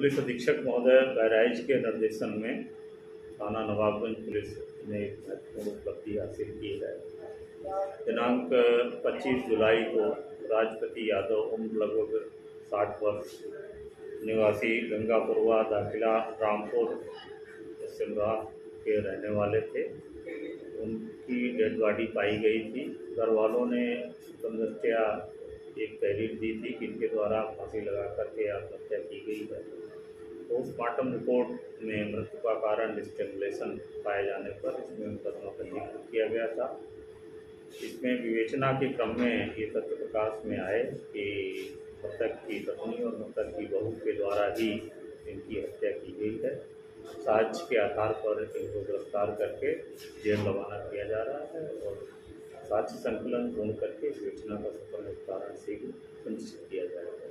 Police अधीक्षक महोदय बहराइच के निर्देशन में थाना नवाबगंज पुलिस ने एक महत्वपूर्ण उपलब्धि हासिल की है। दिनांक 25 जुलाई को राजपति यादव उम्र लगभग 60 वर्ष, निवासी गंगापुरवा दाखिला रामपुर सिमरा के रहने वाले थे। उनकी डेड बॉडी पाई गई थी। घर वालों ने दृष्टया एक तहरीर दी थी कि इनके द्वारा फांसी लगा करके आत्महत्या की गई है। पोस्टमार्टम रिपोर्ट में मृत्यु का कारण स्ट्रैंगुलेशन पाए जाने पर इसमें मुकदमा पंजीकृत किया गया था। इसमें विवेचना के क्रम में ये तथ्य प्रकाश में आए कि मृतक की पत्नी और मृतक की बहू के द्वारा ही इनकी हत्या की गई है। साक्ष्य के आधार पर इनको गिरफ्तार करके जेल रवाना किया जा रहा है और साक्ष्य संकलन पूर्ण करके विवेचना का सफल निस्तारण शीघ्र सुनिश्चित किया जाएगा।